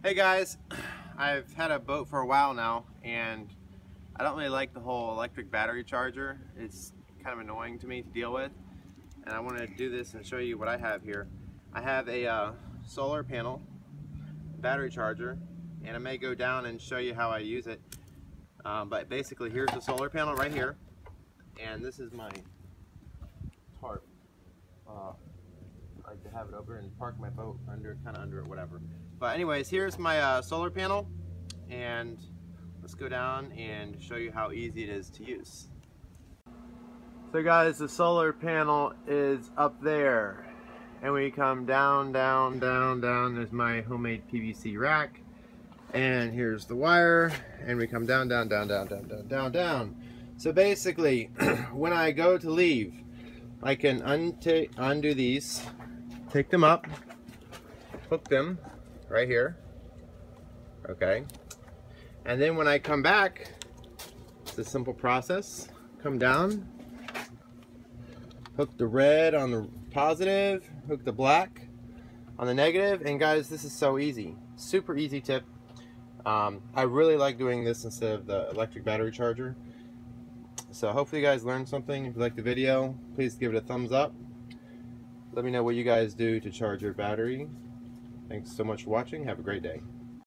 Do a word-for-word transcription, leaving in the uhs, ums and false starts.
Hey guys, I've had a boat for a while now and I don't really like the whole electric battery charger. It's kind of annoying to me to deal with, and I want to do this and show you what I have here. I have a uh, solar panel battery charger, and I may go down and show you how I use it. Um, but basically, here's the solar panel right here, and this is my tarp. Uh, I like to have it over and park my boat under, kind of under it, whatever. But anyways, here's my uh, solar panel, and let's go down and show you how easy it is to use. So guys, the solar panel is up there, and we come down, down, down, down. There's my homemade P V C rack, and here's the wire, and we come down, down, down, down, down, down, down, down. So basically, when I go to leave, I can undo these, take them up, hook them right here, okay, and then when I come back, it's a simple process. Come down, hook the red on the positive, hook the black on the negative, and guys, this is so easy. Super easy tip. Um, I really like doing this instead of the electric battery charger. So hopefully you guys learned something. If you like the video, please give it a thumbs up. Let me know what you guys do to charge your battery. Thanks so much for watching. Have a great day.